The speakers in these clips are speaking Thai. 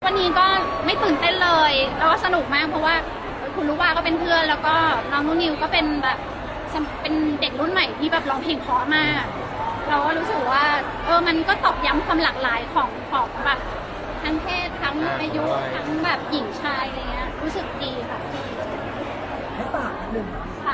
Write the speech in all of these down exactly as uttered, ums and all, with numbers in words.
วันนี้ก็ไม่ตื่นเต้นเลยแล้วก็สนุกมากเพราะว่าคุณลูกว่าก็เป็นเพื่อนแล้วก็น้องนุ่นนิวก็เป็นแบบเป็นเด็กรุ่นใหม่ที่แบบร้องเพลงเพราะมากเราก็รู้สึกว่าเออมันก็ตอกย้ำความหลากหลายของของแบบทั้งเพศทั้งอายุทั้งแบบหญิงชายอะไรเงี้ยรู้สึกดีค่ะให้ฝากหนึ่งค่ะ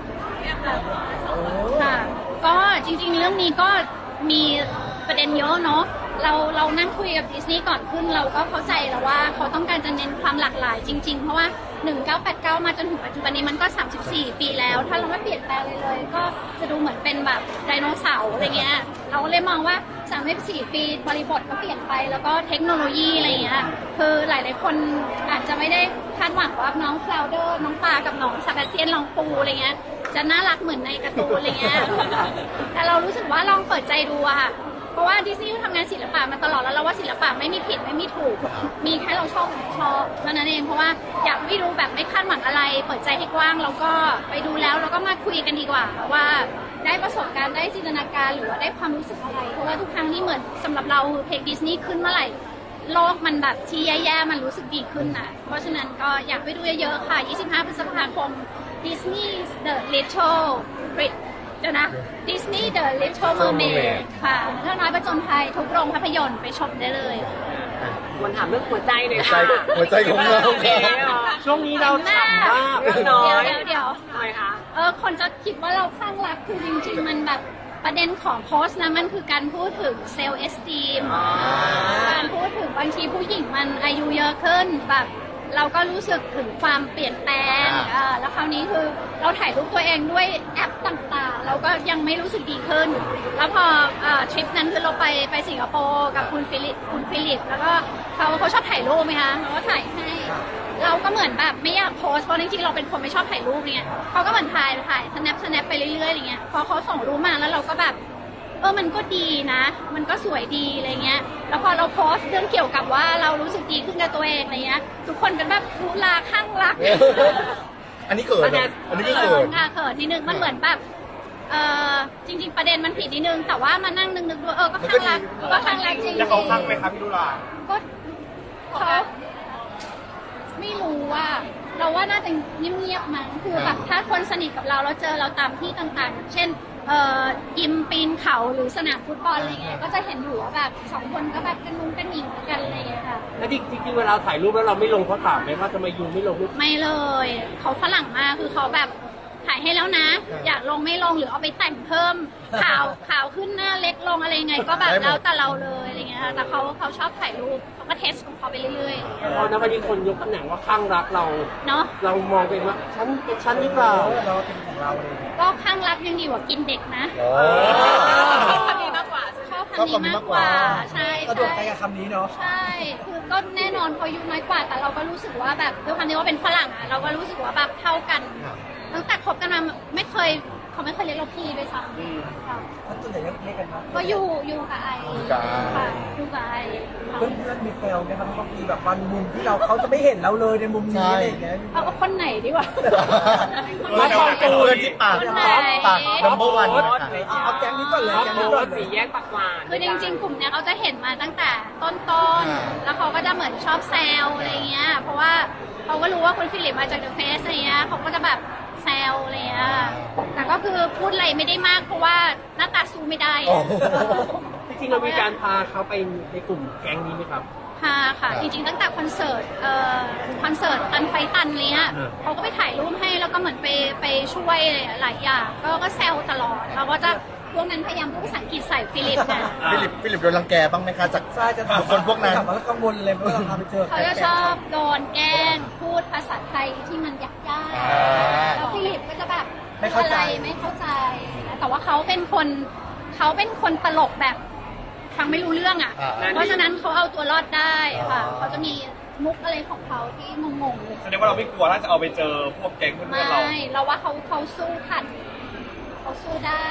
ค่ะก็จริงๆเรื่องนี้ก็มีประเด็นเยอะเนาะเราเรานั่งคุยกับดิสนีย์ก่อนขึ้นเราก็เข้าใจแล้วว่าเขาต้องการจะเน้นความหลากหลายจริงๆเพราะว่าหนึ่งเก้าแปดเก้ามาจนถึงปัจจุบันนี้มันก็สามสิบสี่ปีแล้วถ้าเราไม่เปลี่ยนแปลงเลยเลยก็จะดูเหมือนเป็นแบบไดโนเสาร์อะไรเงี้ยเราเลยมองว่าสามสิบสี่ปีบริบทก็เปลี่ยนไปแล้วก็เทคโนโลยีอะไรเงี้ยคือหลายๆคนอาจจะไม่ได้คาดหวังว่าน้องฟลาวเดอร์น้องปลากับน้องซาบาเทียนลองปูอะไรเงี้ยจะน่ารักเหมือนในการ์ตูนอะไรเงี้ยแต่เรารู้สึกว่าลองเปิดใจดูอะค่ะเพราะว่าดิสนีย์ทำงานศิลปะมาตลอดแล้วเราว่าศิลปะไม่มีผิดไม่มีถูกมีแค่เราชอบหรือไม่ชอบนั่นเองเพราะว่าอยากไปดูแบบไม่คาดหวังอะไรเปิดใจให้กว้างแล้วก็ไปดูแล้วเราก็มาคุยกันดีกว่าว่าได้ประสบการณ์ได้จินตนาการหรือว่าได้ความรู้สึกอะไรเพราะว่าทุกครั้งที่เหมือนสำหรับเราเพลงดิสนีย์ขึ้นเมื่อไหร่โลกมันแบบที่แย่ๆมันรู้สึกดีขึ้นนะเพราะฉะนั้นก็อยากไปดูเยอะๆค่ะยี่สิบห้าพฤษภาคม Disney The Little Princeเดี๋ยวนะ Disney The Little Mermaid ค่ะเรื่องน้อยประจนภัยทุกโรงภาพยนตร์ไปชมได้เลยวันถามเรื่องหัวใจหน่อยค่ะหัวใจของเราช่วงนี้เราฉ่ำมากเรื่องน้อยเดี๋ยวเดี๋ยวทำไมคะเออคนจะคิดว่าเราคลั่งรักคือจริงๆมันแบบประเด็นของโพสต์นะมันคือการพูดถึงเซลล์เอสตีมการพูดถึงบางทีผู้หญิงมันอายุเยอะขึ้นแบบเราก็รู้สึกถึงความเปลี่ยนแปลงแล้วคราวนี้คือเราถ่ายรูปตัวเองด้วยแอปต่างๆเราก็ยังไม่รู้สึกดีขึ้นแล้วพอทริปนั้นคือเราไปไปสิงคโปร์กับคุณฟิลิปคุณฟิลิปแล้วก็เขาเขาชอบถ่ายรูปไหมคะเขาก็ถ่ายให้เราก็เหมือนแบบไม่อยากโพสเพราะจริงๆเราเป็นคนไม่ชอบถ่ายรูปเนี่ยเขาก็เหมือนถ่ายถ่าย snap snap ไปเรื่อยๆอย่างเงี้ยพอเขาส่งรูปมาแล้วเราก็แบบเออมันก็ดีนะมันก็สวยดีอะไรเงี้ยแล้วพอเราโพสเรื่องเกี่ยวกับว่าเรารู้สึกดีขึ้นกับตัวเองอะไรเงี้ยทุกคนเป็นแบบรู้ลาข้างรักอันนี้เกิดอันนี้ก็เกิดค่ะเกิดนิดนึงมันเหมือนแบบเออจริงๆประเด็นมันผิดนิดนึงแต่ว่ามานั่งนึกๆดูเออก็ข้างรักก็ข้างรักจริงแล้วเขาข้างไหมครับพี่ลุลาก็เขาไม่รู้ว่าเราว่าน่าจะเงียบๆมั้งคือแบบถ้าคนสนิทกับเราแล้วเจอเราตามที่ต่างๆเช่นเอ่อยิมปีนเขาหรือสนามฟุตบอลอะไรเงี้ยก็จะเห็นอยู่ว่าแบบสองคนก็แบบกันมุ้งกันหนิงกันอะไรเงี้ยค่ะแล้วจริงๆเวลาถ่ายรูปแล้วเราไม่ลงเขาถามไหมว่าทำไมยูไม่ลงรูปไม่เลยเขาฝรั่งมากคือเขาแบบถ่ายให้แล้วนะอยากลงไม่ลงหรือเอาไปแต่งเพิ่มขาวขาวขึ้นหน้าเล็กลงอะไรไงก็แบบแล้วแต่เราเลยอะไรเงี้ยแต่เขาเขาชอบถ่ายรูปเขาก็เทสของเขาไปเรื่อยๆพอณวันนี้คนยกตำแหน่งว่าข้างรักเราเนาะเรามองเป็นว่าฉันเป็นฉันหรือเปล่าเราเป็นของเราเลยก็ข้างรักยังดีกว่ากินเด็กนะชอบคำนี้มากกว่าชอบคำนี้มากกว่าใช่สะดวกใจกับคำนี้เนาะใช่คือก็แน่นอนเขาอายุน้อยกว่าแต่เราก็รู้สึกว่าแบบด้วยความที่ว่าเป็นฝรั่งอ่ะเราก็รู้สึกว่าแบบเท่ากันตั้งแต่คบกันมาไม่เคยเขาไม่เคยเรียกเราพี่ด้วยซ้ำเขาตัวไหนเรียกกันครับก็อยู่อยู่กับไอค่ะอยู่กับไอเพื่อนเพื่อนมีแซวไหมครับบางทีแบบวันมุมที่เราเขาจะไม่เห็นเราเลยในมุมนี้อะไรอย่างเงี้ยเอาคนไหนดีกว่ามาทองตูนที่ปากปากนัมเบอร์วันเอาแก๊งนี้ก่อนเลยแก๊งนี้ก่อนสีแยกปากหวานคือจริงๆกลุ่มเนี้ยเขาจะเห็นมาตั้งแต่ต้นๆแล้วเขาก็จะเหมือนชอบแซวอะไรเงี้ยเพราะว่าเขาก็รู้ว่าคุณฟิลิปมาจากเดอะเฟสอะไรเงี้ยเขาก็จะแบบแซวอะไรเงี้ยแต่ก็คือพูดอะไรไม่ได้มากเพราะว่าหน้าตาสู้ไม่ได้จริงๆเรามีการพาเขาไปในกลุ่มแก๊งนี้ไหมครับพาค่ะจริงๆตั้งแต่คอนเสิร์ตเอ่อคอนเสิร์ตตันไฟตันเนี้ยเขาก็ไปถ่ายรูปให้แล้วก็เหมือนไปไปช่วยหลายอย่างก็ก็แซวตลอดเราก็จะพวกนั้นพยายามพูดภาษาอังกฤษใส่ฟิลิปนะฟิลิปฟิลิปโดนรังแกบ้างไหมคะจากใช่จะถามคนพวกนั้นถามว่ากังวลเลยเมื่อเราไปเจอเขาจะชอบโดนแกล้งพูดภาษาไทยที่มันยากๆแล้วฟิลิปก็จะแบบไม่เข้าใจไม่เข้าใจแต่ว่าเขาเป็นคนเขาเป็นคนตลกแบบฟังไม่รู้เรื่องอ่ะเพราะฉะนั้นเขาเอาตัวรอดได้ค่ะเขาจะมีมุกอะไรของเขาที่งงๆเลยแสดงว่าเราไม่กลัวถ้าจะเอาไปเจอพวกแก๊งเพื่อนเราไม่เราว่าเขาเขาสู้ขันเขาสู้ได้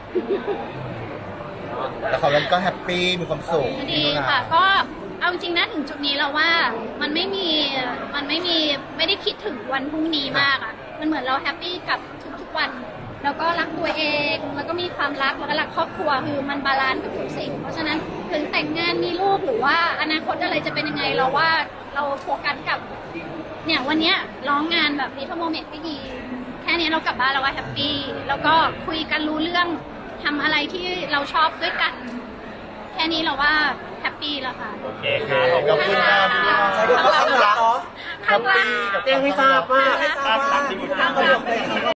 แต่เขาก็แฮปปี้มีความสุขดีค่ะก็เอาจริงนะถึงจุดนี้เราว่ามันไม่มีมันไม่มีไม่ได้คิดถึงวันพรุ่งนี้มากอ่ะมันเหมือนเราแฮปปี้กับทุกๆวันแล้วก็รักตัวเองแล้วก็มีความรักแล้วก็รักครอบครัวคือมันบาลานซ์กับทุกสิ่งเพราะฉะนั้นถึงแต่งงานมีลูกหรือว่าอนาคตอะไรจะเป็นยังไงเราว่าเราโฟกัสกับเนี่ยวันเนี้ยร้องงานแบบนี้ทั้งโมเมนต์ที่ดีแค่นี้เรากลับบ้านเราก็แฮปปี้แล้วก็คุยกันรู้เรื่องทำอะไรที่เราชอบด้วยกันแค่นี้เราว่าแฮปปี้แล้วค่ะโอเคครับขอบคุณครับใช่ด้วยเขาทำรักเนาะข้างล่างแจ้งให้ทราบว่าให้ทราบว่าทางกระดูกเลย